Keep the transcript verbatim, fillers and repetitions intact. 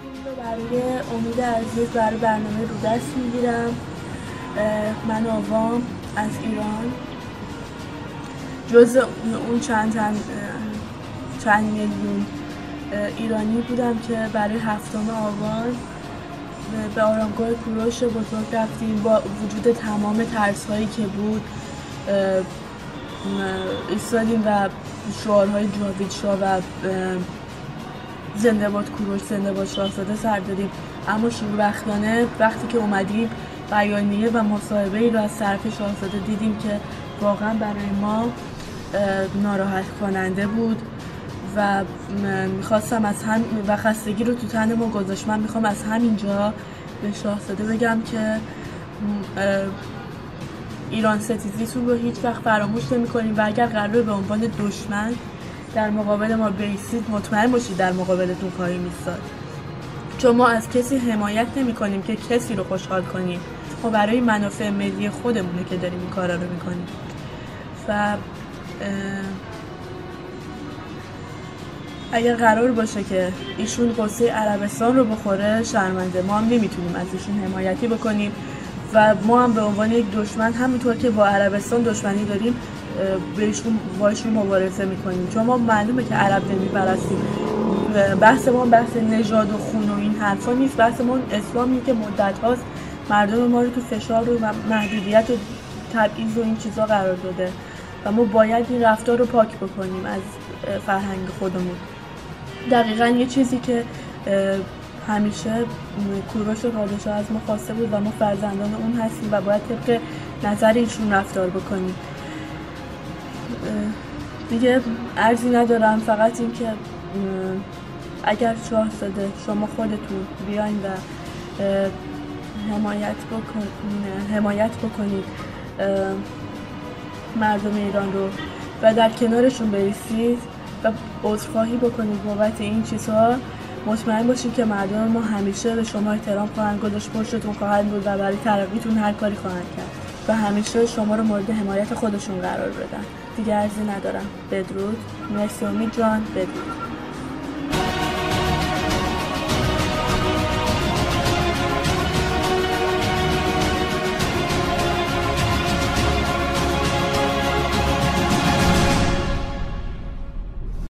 رو برای امید عزیز برای برنامه رو دست میگیرم. من آوام از ایران، جز اون چند چند چند میلیون ایرانی بودم که برای هفتم آبان به آرامگاه کوروش بزرگ رفتیم. با وجود تمام ترس هایی که بود ایستادیم و شعارهای جاوید شاه و زنده باد کوروش، زنده باد شاهزاده سر دادیم. اما شوربختانه وقتی که اومدیم بیانیه و مصاحبه ای رو از طرف شاهزاده دیدیم که واقعا برای ما ناراحت کننده بود و میخواستم از هم و خستگی رو تو تن ما گذاشت. من میخوام از همینجا به شاهزاده بگم که ایران ستیزیتون رو هیچ وقت فراموش نمی کنیم و اگر قرار به عنوان دشمن در مقابل ما بیستید، مطمئن باشید در مقابلتون خواهیم ایستاد، چون ما از کسی حمایت نمی کنیم که کسی رو خوشحال کنیم. ما برای منافع ملی خودمونه که داریم این کارا رو میکنیم و اگر قرار باشه که ایشون قصه عربستان رو بخوره، شرمنده. ما هم نمیتونیم از ایشون حمایتی بکنیم و ما هم به عنوان یک دشمن همونطور که با عربستان دشمنی داریم بهشون باشون مبارزه میکنیم، چون ما معلومه که عرب نمیپرستیم. بحث ما بحث نژاد و خون و این حرفا نیست. بحث ما اسلامیه که مدت هاست مردم ما رو تو فشار و محدودیت و تبعیض و این چیزا قرار داده و ما باید این رفتار رو پاک بکنیم از فرهنگ خودمون. دقیقاً یه چیزی که همیشه کوروش پادشاه از ما خواسته بود و ما فرزندان اون هستیم و باید طبق نظر ایشون رفتار بکنیم. دیگه عرضی ندارم، فقط این که اگر شاهزاده شما خودتون بیاین و حمایت بکنید حمایت بکنید مردم ایران رو و در کنارشون بایستید و عذرخواهی بکنید بابت این چیزها، مطمئن باشید که مردم ما همیشه به شما احترام خواهند گذاشت، پشتتون خواهند بود و برای ترقیتون هر کاری خواهند کرد و همیشه شما رو مورد حمایت خودشون قرار بدن. دیگه عرضی ندارم. بدرود. مرسی امید جان. بدرود.